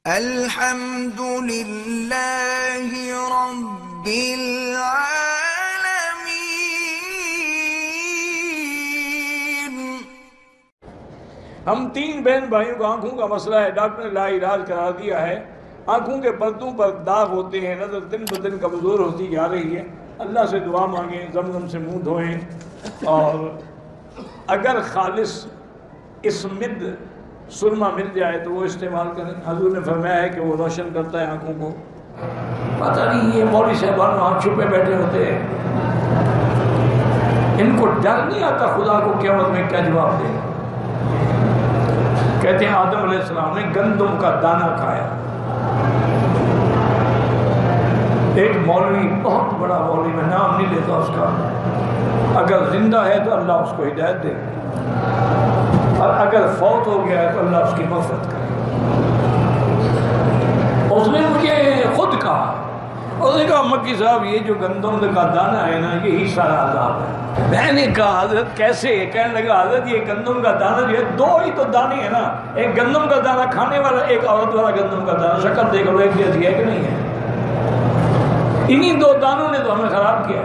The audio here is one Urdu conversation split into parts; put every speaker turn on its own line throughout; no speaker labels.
الحمد للہ رب العالمین۔
ہم 3 بہن بھائیوں کو آنکھوں کا مسئلہ ہے، ڈاکٹر نے لا علاج کرا دیا ہے۔ آنکھوں کے پردوں پر داغ ہوتے ہیں، نظر دن بدن کمزور ہوتی جا رہی ہے۔ اللہ سے دعا مانگیں، زمزم سے منہ دھوئیں، اور اگر خالص اسمد سرما مل جائے تو وہ استعمال کریں۔ حضور نے فرمایا ہے کہ وہ روشن کرتا ہے آنکھوں کو۔ پتہ نہیں یہ مولوی صاحبان وہاں چھپے بیٹھے ہوتے ہیں، ان کو ڈر نہیں آتا خدا کو قیامت میں کیا جواب دے۔ کہتے ہیں آدم علیہ السلام نے گندم کا دانہ کھایا۔ ایک مولوی، بہت بڑا مولوی، میں نام نہیں لیتا اس کا، اگر زندہ ہے تو اللہ اس کو ہدایت دے، اور اگر فوت ہو گیا ہے تو اللہ اس کی مغفرت کرے۔ اس نے مجھے خود کہا، اس نے کہا مکی صاحب یہ جو گندم کا دانہ ہے نا، یہی سارا عذاب ہے۔ میں نے کہا حضرت کیسے؟ کہنے لگا حضرت یہ گندم کا دانہ جو ہے، 2 ہی تو دانے ہیں نا، ایک گندم کا دانہ کھانے والا، ایک عورت والا گندم کا دانہ، شکل دیکھ لو ایک جیسی ہے کہ نہیں ہے؟ انہی 2 دانوں نے تو ہمیں خراب کیا۔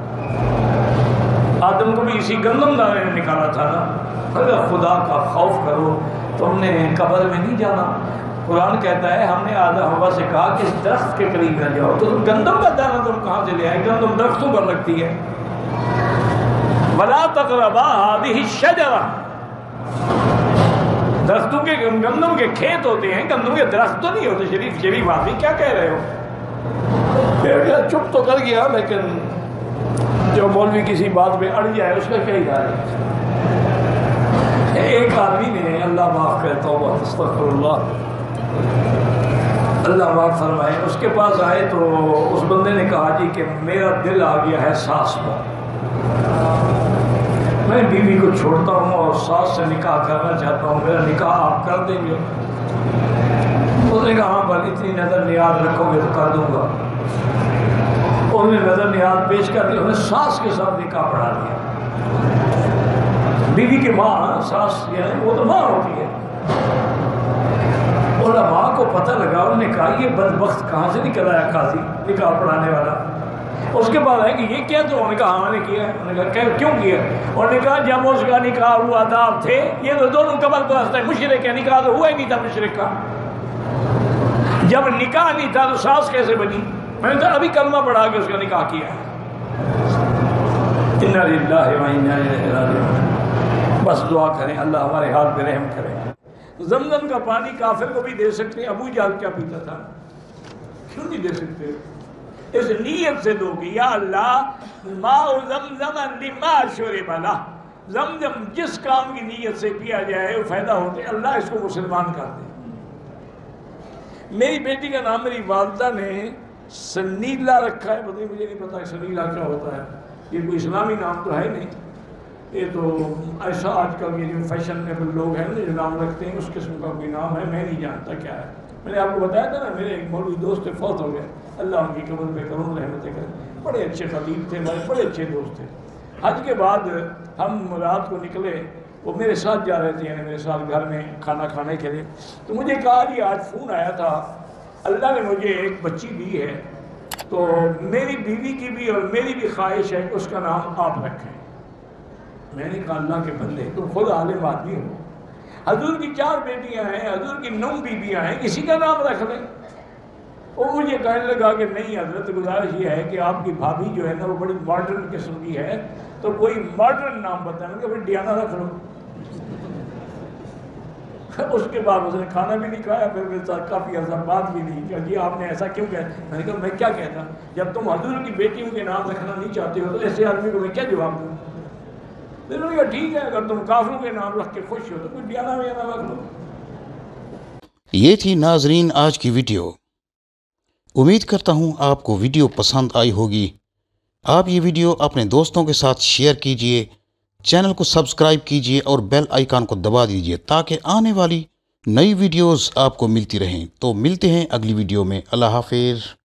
آدم کو بھی اسی گندم دانے نے نکالا تھا نا۔ اگر خدا کا خوف کرو تم نے قبر میں نہیں جانا۔ قرآن کہتا ہے ہم نے آدم ہوا سے کہا کہ اس درخت کے قریب نہ جاؤ، تو گندم کا دانہ تم کہاں سے لے آئے؟ گندم درختوں پر لگتی ہے۔ وَلَا تَقْرَبَا هَٰذِهِ الشَّجَرَةَ، درختوں کے گندم کے کھیت ہوتے ہیں، گندم کے درخت تو نہیں ہوتے۔ شریف آدمی کیا کہہ رہے ہو؟ چپ تو کر گیا، لیکن جو مولوی کسی بات پہ اڑ جائے اس کا کیا ادارہ ہے؟ ایک آدمی نے، اللہ معاف کرے، توبہ استغفر اللہ، اللہ معاف فرمائے، اس کے پاس آئے تو اس بندے نے کہا جی کہ میرا دل آ گیا ہے ساس پر، میں بیوی کو چھوڑتا ہوں اور ساس سے نکاح کرنا چاہتا ہوں، میرا نکاح آپ کر دیں گے؟ اس نے کہا ہاں بھائی اتنی نظر نیاز رکھو گے تو کر دوں گا۔ انہوں نے نظر نیاز پیش کر دی، انہوں نے ساس کے ساتھ نکاح پڑھا دیا۔ بیوی کی ماں، ساس یعنی وہ تو ماں ہوتی ہے۔ علماء کو پتہ لگا، انہوں نے کہا یہ بدبخت کہاں سے نکل آیا قاضی نکاح پڑھانے والا؟ اس کے بعد ہے کہ یہ کیا؟ تو انہوں نے کہا ہاں نے کیا ہے۔ انہوں نے کہا کیوں کیا؟ انہوں نے کہا جب اس کا نکاح ہوا تھا آپ تھے، یہ تو دونوں قبر پرست ہے، مشرک ہے، نکاح تو ہوا ہی نہیں تھا مشرک کا۔ جب نکاح نہیں تھا تو ساس کیسے بنی؟ میں نے کہا ابھی کلمہ پڑھا کے اس کا نکاح کیا ہے۔ انا للہ و انا الیہ راجعون۔ بس دعا کریں اللہ ہمارے حال پہ رحم کرے۔ زمزم کا پانی کافر کو بھی دے سکتے ہیں۔ ابو جہل کیا پیتا تھا؟ کیوں نہیں دے سکتے؟ اس نیت سے دو کہ یا اللہ ماء زمزم لما شرب لہ، زمزم جس کام کی نیت سے پیا جائے وہ فائدہ ہوتے، اللہ اس کو مسلمان کر دے۔ میری بیٹی کا نام میری والدہ نے سنیلا رکھا ہے، مجھے نہیں پتا سنیلا کیا ہوتا ہے، یہ کوئی اسلامی نام تو ہے نہیں، یہ تو ایسا آج کل یہ جو فیشنیبل لوگ ہیں جو نام رکھتے ہیں اس قسم کا کوئی نام ہے، میں نہیں جانتا کیا ہے۔ میں نے آپ کو بتایا تھا نا میرے ایک مولوی دوست فوت ہو گئے، اللہ ان کی قبر پہ کروں رحمتیں کرے، بڑے اچھے خطیب تھے، بڑے اچھے دوست تھے۔ حج کے بعد ہم رات کو نکلے، وہ میرے ساتھ جا رہے تھے، یعنی میرے ساتھ گھر میں کھانا کھانے کے لیے، تو مجھے کہا جی آج فون آیا تھا، اللہ نے مجھے ایک بچی دی ہے، تو میری بیوی کی بھی اور میری بھی خواہش ہے کہ اس کا نام آپ رکھیں۔ میں نے کہا اللہ کے بندے تم خود عالم آدمی ہو، حضور کی 4 بیٹیاں ہیں، حضور کی 9 بیویاں ہیں، کسی کا نام رکھ لیں۔ وہ مجھے کہنے لگا کہ نہیں حضرت گزارش یہ ہے کہ آپ کی بھابھی جو ہے نا وہ بڑی ماڈرن قسم کی ہے، تو کوئی ماڈرن نام بتائیں کہ پھر ڈیانا رکھ لو۔ اس کے بعد اس نے کھانا بھی نہیں کھایا، پھر میرے ساتھ کافی عرصہ بات بھی نہیں کہ جی آپ نے ایسا کیوں کہا؟ میں نے کہا میں کیا کہتا، جب تم حضور کی بیٹیوں کے نام رکھنا نہیں چاہتے ہو تو ایسے آدمی کو میں کیا جواب دوں؟ میں نے کہا ٹھیک ہے اگر تم کافروں کے نام رکھ کے خوش ہو تو کوئی ڈیانا ویانا رکھ لو۔
یہ تھی ناظرین آج کی ویڈیو۔ امید کرتا ہوں آپ کو ویڈیو پسند آئی ہوگی۔ آپ یہ ویڈیو اپنے دوستوں کے ساتھ شیئر کیجئے، چینل کو سبسکرائب کیجئے اور بیل آئیکن کو دبا دیجئے تاکہ آنے والی نئی ویڈیوز آپ کو ملتی رہیں۔ تو ملتے ہیں اگلی ویڈیو میں۔ اللہ حافظ۔